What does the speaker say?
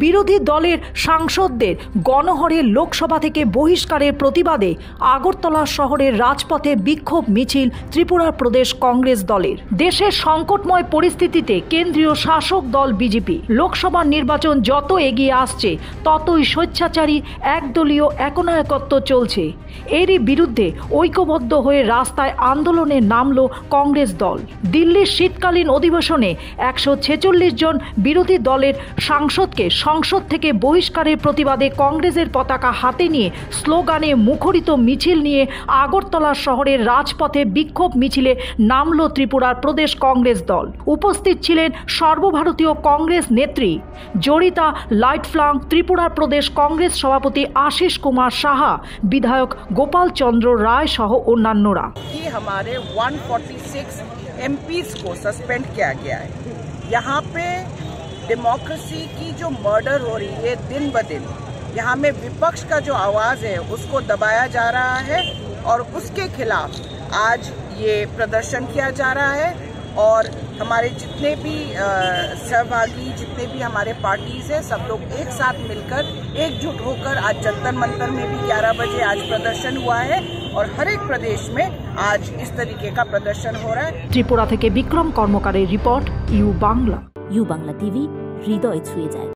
বিরোধী দলের সাংসদদের গণহরে লোকসভা থেকে বহিষ্কারের প্রতিবাদে আগরতলা শহরের রাজপথে বিক্ষোভ মিছিল ত্রিপুরা প্রদেশ কংগ্রেস দলের। দেশের সংকটময় পরিস্থিতিতে কেন্দ্রীয় শাসক দল বিজেপি লোকসভা নির্বাচন যত এগিয়ে আসছে ততই স্বেচ্ছাচারী একদলীয় একনায়কত্ব চলছে। এরই বিরুদ্ধে ঐক্যবদ্ধ হয়ে রাস্তায় আন্দোলনে নামল কংগ্রেস দল। দিল্লির শীতকালীন অধিবেশনে 146 জন বিরোধী দলের সাংসদকে সংসদ থেকে বহিষ্কারের প্রতিবাদে কংগ্রেসের পতাকা হাতে নিয়ে স্লোগানে মুখরিত মিছিল নিয়ে আগরতলা শহরের রাজপথে বিক্ষোভ মিছিলে নামল ত্রিপুরার প্রদেশ কংগ্রেস দল। উপস্থিত ছিলেন সর্বভারতীয় কংগ্রেস নেত্রী জরিতা লাইটফ্লাং, ত্রিপুরার প্রদেশ কংগ্রেস সভাপতি आशीष कुमार साहा, विधायक गोपाल चंद्र राय सह अन्यान्यरा। हमारे 146 एमपीज को सस्पेंड किया गया है। यहाँ पे डेमोक्रेसी की जो मर्डर हो रही है दिन ब दिन, यहाँ में विपक्ष का जो आवाज है उसको दबाया जा रहा है और उसके खिलाफ आज ये प्रदर्शन किया जा रहा है। और हमारे जितने भी सहभागी, जितने भी हमारे पार्टीज हैं, सब लोग एक साथ मिलकर एकजुट होकर आज जंतर मंतर में भी 11 बजे आज प्रदर्शन हुआ है और हर एक प्रदेश में आज इस तरीके का प्रदर्शन हो रहा है। त्रिपुरा থেকে বিক্রম কর্মকারের report, U Bangla. U Bangla TV, হৃদয় ছুঁয়ে যায়।